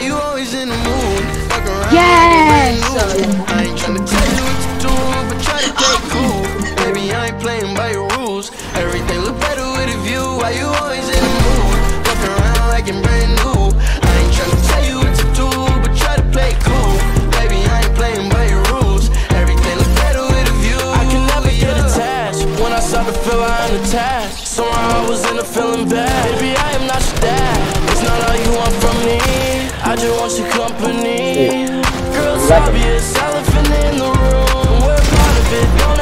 you always in the mood? Fuck around Yes! like a new. I ain't tryna tell you what to do, but try to play cool. Baby, I ain't playing by your rules. Everything look better with a view. Why you always in the mood? Fuck around like you're brand new. I ain't tryna tell you what to do, but try to play cool. Baby, I ain't playing by your rules. Everything look better with a view. I can never get attached. When I start to feel I'm attached, somehow I was in a feeling bad. Baby, I am not your dad. It's not all you want from me. I just want your company. Girl, it's obvious, elephant in the room. We're part of it.